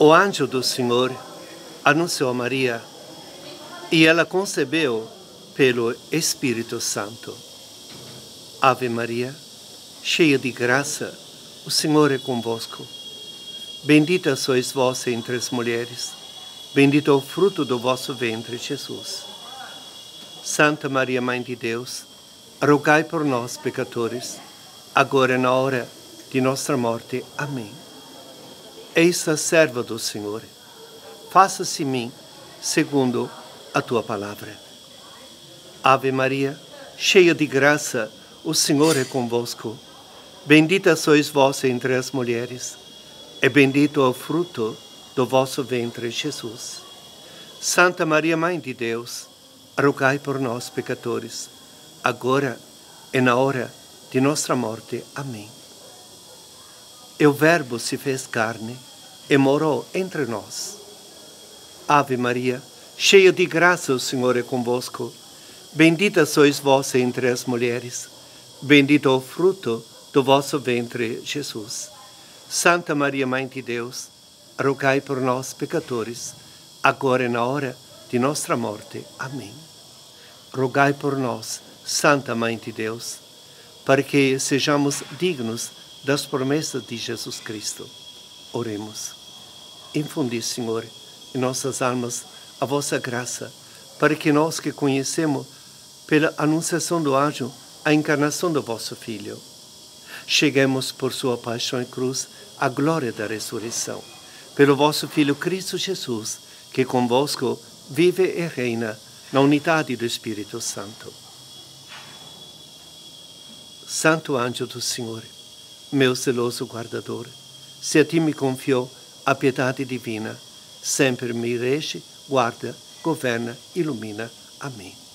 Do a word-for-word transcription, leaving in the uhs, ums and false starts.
O anjo do Senhor anunciou a Maria e ela concebeu pelo Espírito Santo. Ave Maria, cheia de graça, o Senhor é convosco. Bendita sois vós entre as mulheres, bendito é o fruto do vosso ventre, Jesus. Santa Maria, Mãe de Deus, rogai por nós, pecadores, agora e na hora de nossa morte. Amém. Eis a serva do Senhor, faça-se em mim segundo a tua palavra. Ave Maria, cheia de graça, o Senhor é convosco. Bendita sois vós entre as mulheres, e bendito é o fruto do vosso ventre, Jesus. Santa Maria, Mãe de Deus, rogai por nós, pecadores, agora e na hora de nossa morte. Amém. E o Verbo se fez carne e morou entre nós. Ave Maria, cheia de graça, o Senhor é convosco. Bendita sois vós entre as mulheres, bendito é o fruto do vosso ventre, Jesus. Santa Maria, Mãe de Deus, rogai por nós, pecadores, agora e na hora de nossa morte. Amém. Rogai por nós, Santa Mãe de Deus, para que sejamos dignos das promessas de Jesus Cristo. Oremos. Infundi, Senhor, em nossas almas a vossa graça, para que nós que conhecemos pela anunciação do anjo a encarnação do vosso Filho, cheguemos por sua paixão e cruz à glória da ressurreição. Pelo vosso Filho Cristo Jesus, que convosco vive e reina na unidade do Espírito Santo. Santo anjo do Senhor, meu zeloso guardador, se a ti me confiou a piedade divina, sempre me rege, guarda, governa, ilumina. Amém.